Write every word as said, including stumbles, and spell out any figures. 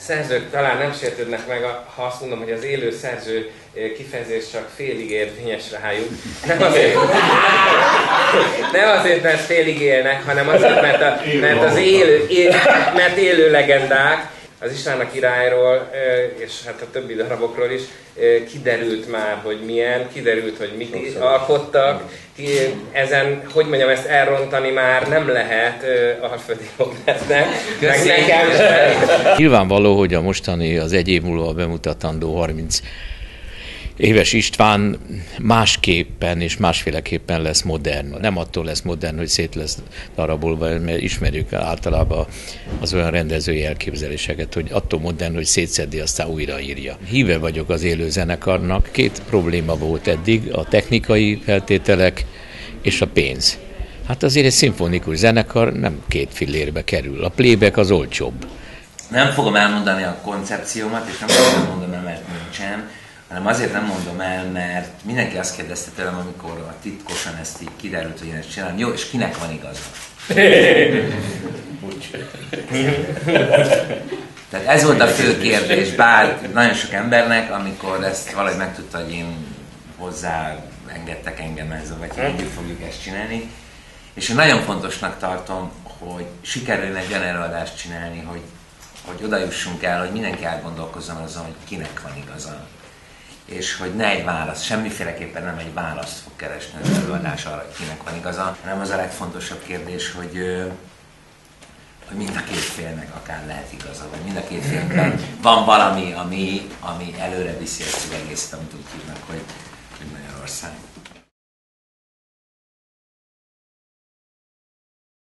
szerzők talán nem sértődnek meg, ha azt mondom, hogy az élő szerző kifejezés csak félig érvényes rájuk. Nem azért, nem azért, mert félig élnek, hanem azért, mert, a, mert az élő, él, mert élő legendák. Az István a királyról, és hát a többi darabokról is kiderült már, hogy milyen, kiderült, hogy mit Sokszor alkottak. Ezen, hogy mondjam, ezt elrontani már nem lehet Alföldi Robertnek, meg nekem sem. Nyilvánvaló, hogy a mostani, az egy év múlva bemutatandó harminc éves István másképpen és másféleképpen lesz modern. Nem attól lesz modern, hogy szét lesz darabolva, mert ismerjük általában az olyan rendezői elképzeléseket, hogy attól modern, hogy szétszedi, aztán újraírja. Híve vagyok az élő zenekarnak. Két probléma volt eddig, a technikai feltételek és a pénz. Hát azért egy szimfonikus zenekar nem két fillérbe kerül. A playback az olcsóbb. Nem fogom elmondani a koncepciómat, és nem fogom elmondani, mert nincsen, hanem azért nem mondom el, mert mindenki azt kérdezte tőlem, amikor a titkosan ezt így kiderült, hogy én ezt csinálom. Jó, és kinek van igaza? Tehát ez volt a fő kérdés, bár nagyon sok embernek, amikor ezt valahogy megtudta, hogy én hozzá engedtek engem ezzel, vagy hogy együtt fogjuk ezt csinálni. És én nagyon fontosnak tartom, hogy sikerülne egy olyan előadást csinálni, hogy, hogy oda jussunk el, hogy mindenki elgondolkozzon azon, hogy kinek van igaza. És hogy ne egy válasz, semmiféleképpen nem egy választ fog keresni az előadás arra, hogy kinek van igaza, hanem az a legfontosabb kérdés, hogy, hogy mind a két félnek akár lehet igaza, vagy mind a két félnek van valami, ami, ami előre viszi ezt az egészet, amit úgy hívnak, hogy, hogy Magyarország.